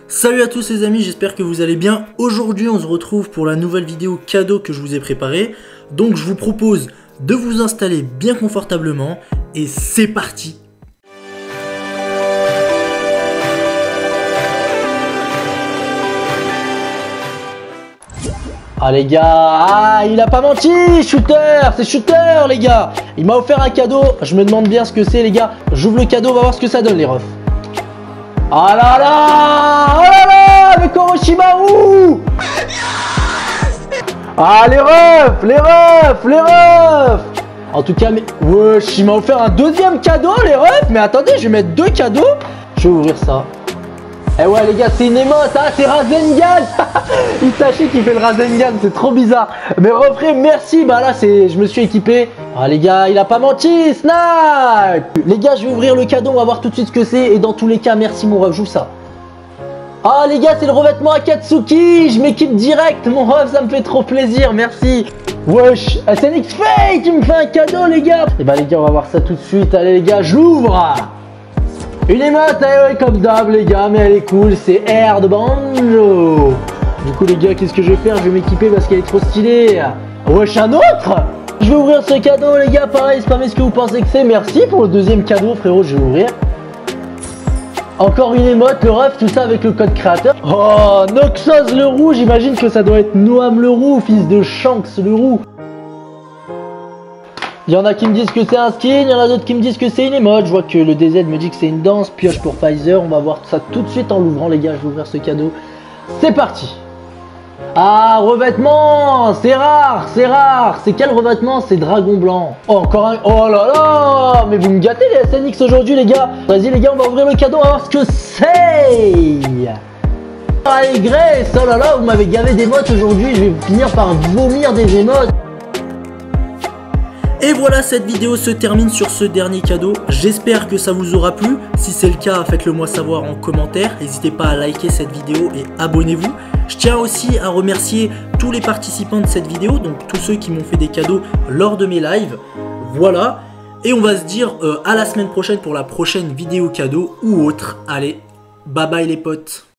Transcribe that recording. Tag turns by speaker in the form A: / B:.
A: Salut à tous les amis, j'espère que vous allez bien. Aujourd'hui on se retrouve pour la nouvelle vidéo cadeau que je vous ai préparée. Donc je vous propose de vous installer bien confortablement et c'est parti.
B: Ah les gars, il a pas menti, Shooter, c'est Shooter les gars. Il m'a offert un cadeau, je me demande bien ce que c'est les gars. J'ouvre le cadeau, on va voir ce que ça donne les refs. Ah là là, oh là là, avec Orochimaru. Ah les refs, les refs, les refs. En tout cas, mais wesh, il m'a offert un deuxième cadeau les refs. Mais attendez, je vais mettre deux cadeaux. Je vais ouvrir ça. Eh ouais les gars, c'est une émote, hein, c'est Rasengan. Itachi qui fait le Rasengan, c'est trop bizarre. Mais refrais, merci, bah là je me suis équipé. Ah les gars, il a pas menti, Snipe. Les gars, je vais ouvrir le cadeau, on va voir tout de suite ce que c'est. Et dans tous les cas, merci mon ref, joue ça. Ah les gars, c'est le revêtement Akatsuki. Je m'équipe direct, mon ref, ça me fait trop plaisir, merci. Wesh, SNX Fake, il me fait un cadeau les gars. Et bah les gars, on va voir ça tout de suite. Allez les gars, j'ouvre. Une émote, comme d'hab les gars, mais elle est cool, c'est Air de Banjo. Du coup les gars, qu'est-ce que je vais faire? Je vais m'équiper parce qu'elle est trop stylée. Wesh, un autre. Je vais ouvrir ce cadeau les gars, pareil, spammez ce que vous pensez que c'est. Merci pour le deuxième cadeau frérot, je vais ouvrir. Encore une émote, le ref, tout ça avec le code créateur. Oh, Noxos le roux, j'imagine que ça doit être Noam le roux, fils de Shanks le roux. Il y en a qui me disent que c'est un skin, il y en a d'autres qui me disent que c'est une émote. Je vois que le DZ me dit que c'est une danse, pioche pour Pfizer. On va voir ça tout de suite en l'ouvrant les gars, je vais ouvrir ce cadeau. C'est parti. Ah, revêtement, c'est rare, c'est rare. C'est quel revêtement? C'est Dragon Blanc. Oh, encore un, oh là là. Mais vous me gâtez les SNX aujourd'hui les gars. Vas-y les gars, on va ouvrir le cadeau, on va voir ce que c'est. Allez Grace, oh là là, vous m'avez gavé d'émotes aujourd'hui. Je vais finir par vomir des émotes.
A: Et voilà, cette vidéo se termine sur ce dernier cadeau. J'espère que ça vous aura plu. Si c'est le cas, faites-le moi savoir en commentaire. N'hésitez pas à liker cette vidéo et abonnez-vous. Je tiens aussi à remercier tous les participants de cette vidéo, donc tous ceux qui m'ont fait des cadeaux lors de mes lives. Voilà. Et on va se dire à la semaine prochaine pour la prochaine vidéo cadeau ou autre. Allez, bye bye les potes.